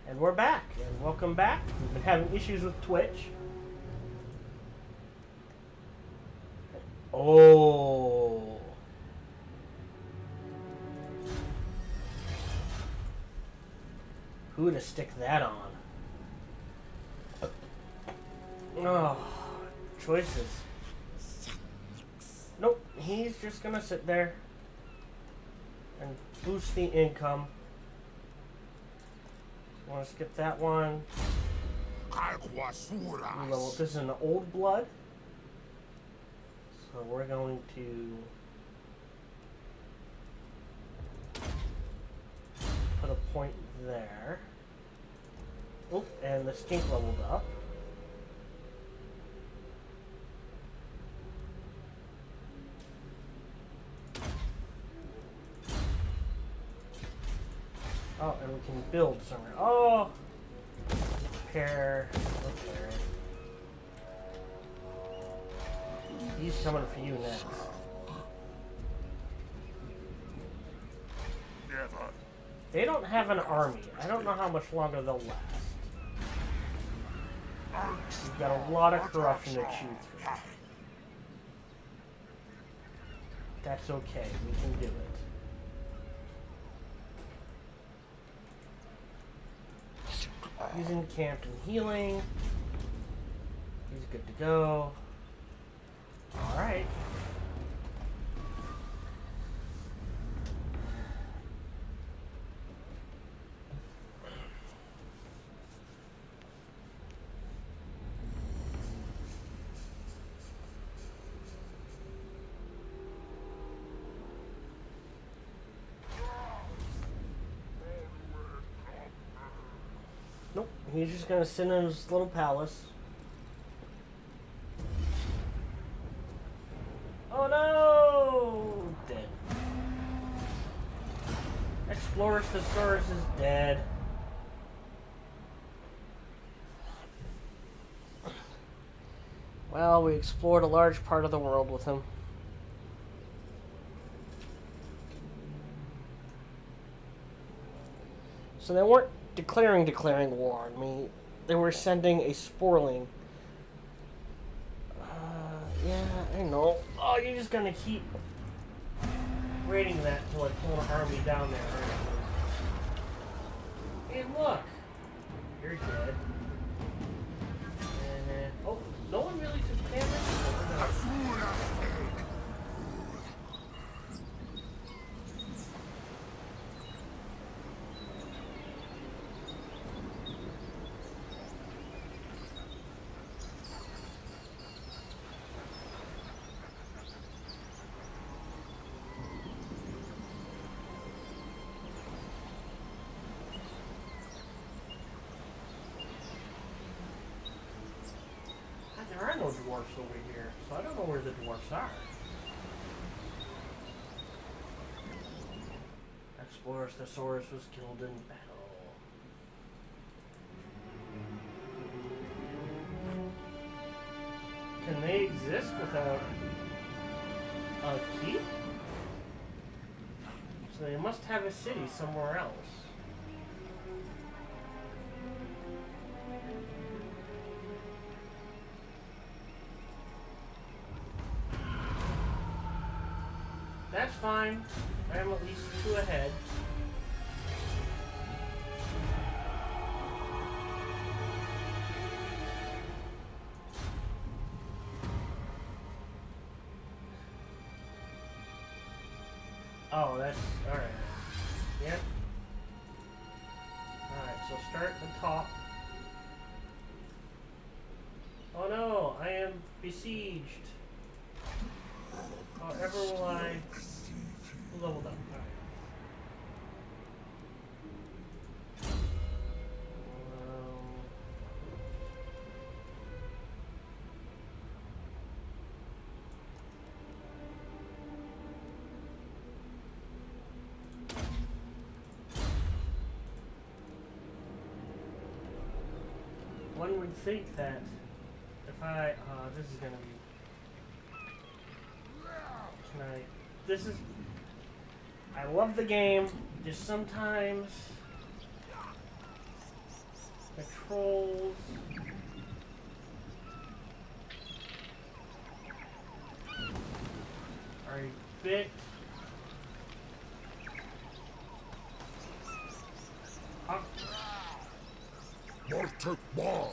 And we're back, and welcome back. We've been having issues with Twitch. Oh. Who to stick that on? Oh, choices. Nope, he's just gonna sit there and boost the income. Want to skip that one? Well, this is an old blood, so we're going to put a point there. Oh, and the stink leveled up. Oh, and we can build somewhere. Oh! Repair. Okay. He's coming for you next. Never. They don't have an army. I don't know how much longer they'll last. We've got a lot of corruption to chew through. That's okay. We can do it. He's encamped and healing. He's good to go. Alright. Nope, he's just gonna sit in his little palace. Oh no! Dead. Explorer Thesaurus is dead. Well, we explored a large part of the world with him. So they weren't declaring war on me. They were sending a sporling. Yeah, I know. Oh, you're just gonna keep raiding that till I pull an army down there. Hey, look! You're dead. And, oh, no one really took damage? There are no dwarfs over here, so I don't know where the dwarfs are. Explorer Thesaurus was killed in battle. Can they exist without a keep? So they must have a city somewhere else. That's fine. I am at least 2 ahead. Oh, that's alright. Yep. Alright, so start at the top. Oh no, I am besieged. However will I level up. Alright. One would think that if I, this is gonna be, this is, I love the game, just sometimes Controls. Are a bit Mortek ball.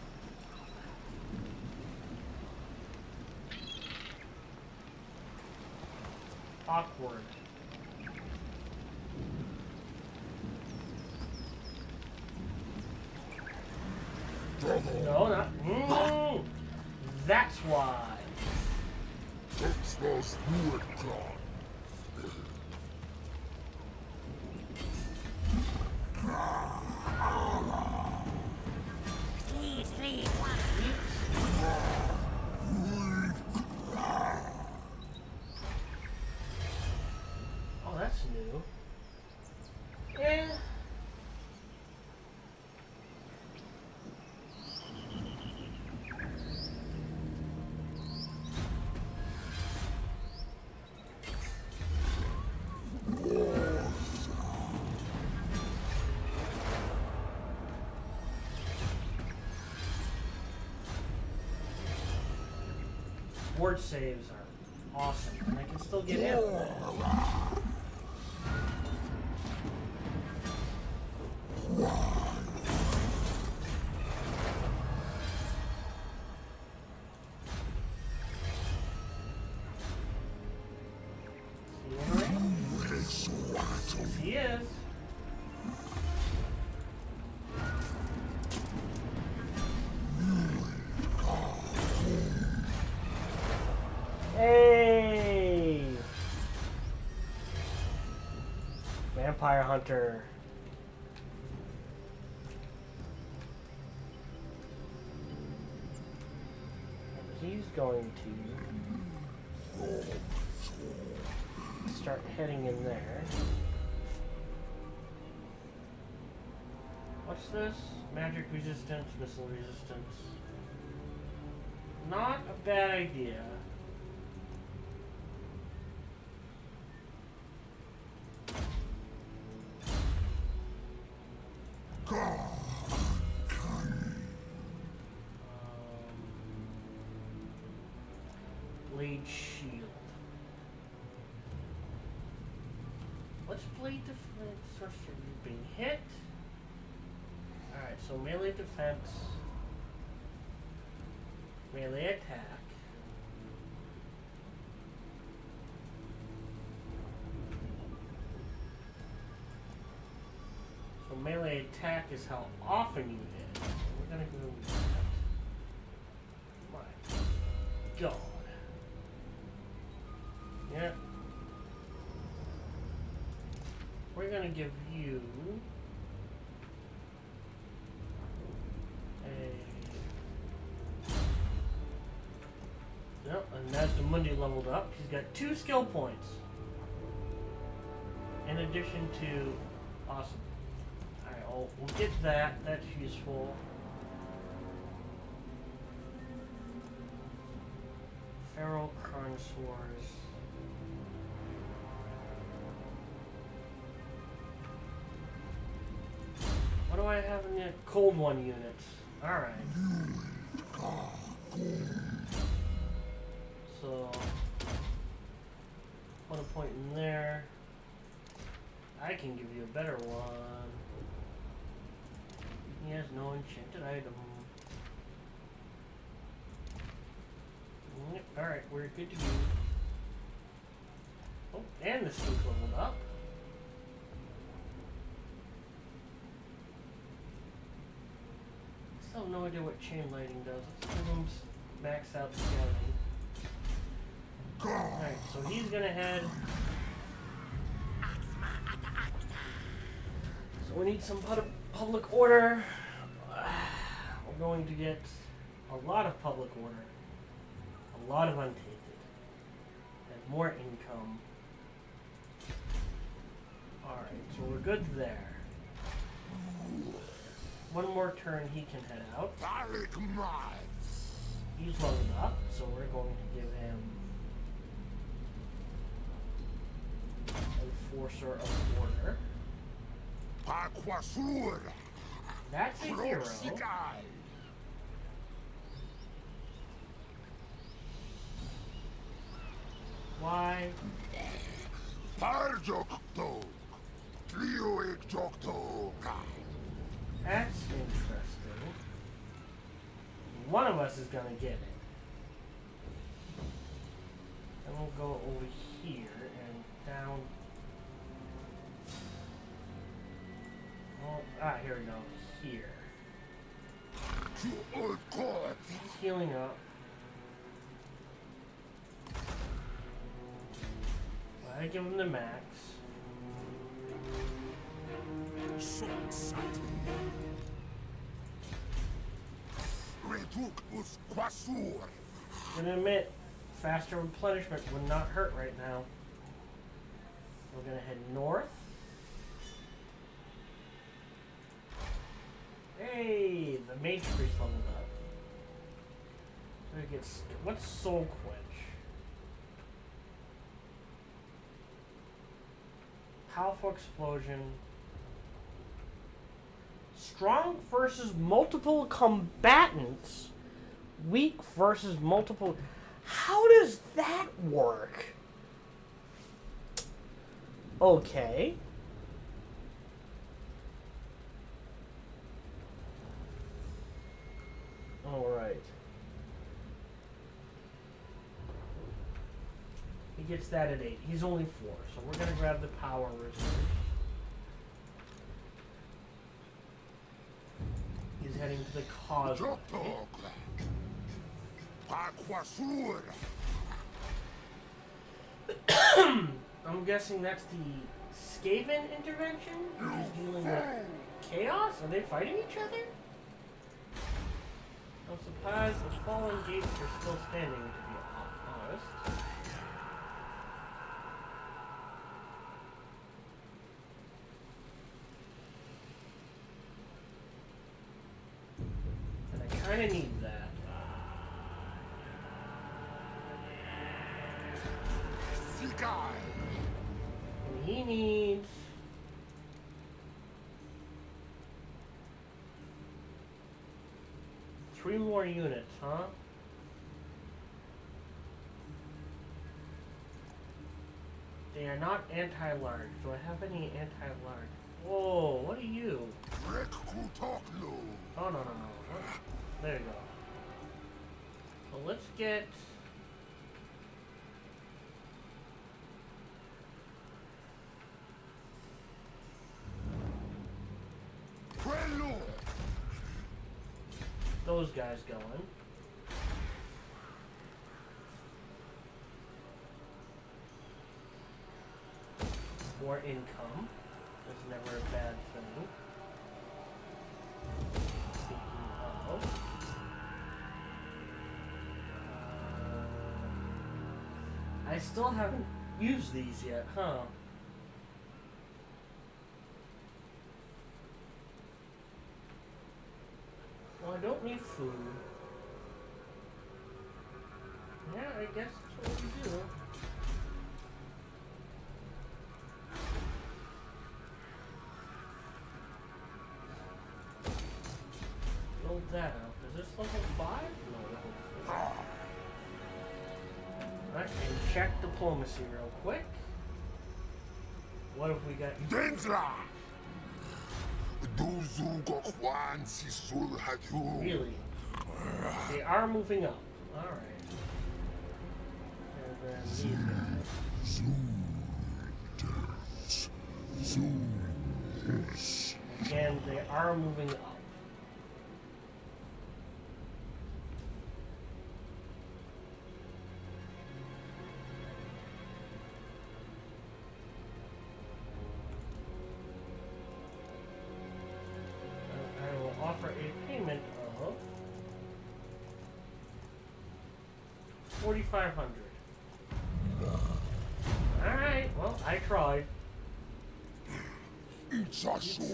awkward. No, not. That's why. That's was wood clock. Oh, that's new. Yeah. Board saves are awesome, and I can still get in. Yes, he is. Hey! Vampire Hunter. And he's going to start heading in there. What's this? Magic resistance, missile resistance. Not a bad idea. Blade shield. What's blade defense? Sorcerer, you've been hit. Alright, so melee defense, melee attack. So melee attack is how often you hit. We're gonna go with that. My God. Yeah. We're gonna give you yep, and Mazdamundi leveled up. He's got 2 skill points. In addition to awesome. Alright, we'll get that. That's useful. Feral Carnosaurs. What do I have in the cold one units? Alright. So, put a point in there. I can give you a better one. He has no enchanted item. Yep, alright, we're good to go. Oh, and the suit leveled up. Still have no idea what chain lighting does. Let's give him max out scouting. Alright, so he's gonna head. So we need some public order. We're going to get a lot of public order. A lot of untainted. And more income. Alright, so we're good there. One more turn he can head out. He's leveled up, so we're going to give him Enforcer of Order. That's a hero. Proxigai. Why? Parjokto. Trioekjokto. That's interesting. One of us is gonna get it. And we'll go over here and down. Oh, here we go. Here. To old court. He's healing up. I give him the max. So exciting. Reduk us quasur. Gonna admit, faster replenishment would not hurt right now. We're gonna head north. Hey, the mage priest leveled up. So it gets, what's soul quench? Powerful explosion. Strong versus multiple combatants. Weak versus multiple. How does that work? Okay. Alright. He gets that at 8. He's only 4, so we're going to grab the power reserve. He's heading to the cause. Joktok. Quasur. I'm guessing that's the Skaven intervention? He's dealing with chaos? Are they fighting each other? I'm surprised the fallen gates are still standing, to be honest. And I kind of need that. Sigai. And he needs... three more units, huh? They are not anti-large. Do I have any anti-large? Whoa, what are you? Rekutoklu. Oh, no. What? There you go. So let's get... Quello. those guys going. More income is never a bad thing. Speaking of, I still haven't used these yet, huh? Well, I don't need food. Yeah, I guess that's what we do. Build that up. Is this level 5? No, level 4. Alright, and check diplomacy real quick. What have we got? Dendra! Duzugo Juan Sisul Hatu. Really? They are moving up. Alright. And then these guys. Again, they are moving up. I will offer a payment of 4,500. Alright, well, I tried. It's It's,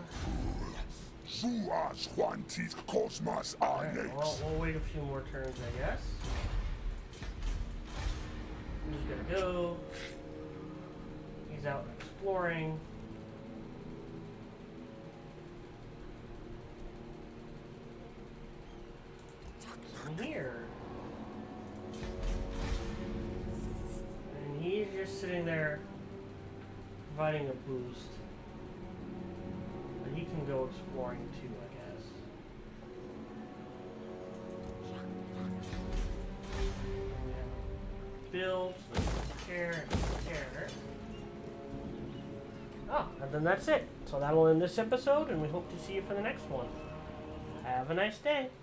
Suas Juantis Cosmos alright, Alex. well, we'll wait a few more turns, I guess. He's gonna go. He's out exploring. just sitting there providing a boost. But he can go exploring too, I guess. And we have build, care, and care. Oh, and then that's it. So that'll end this episode, and we hope to see you for the next one. Have a nice day.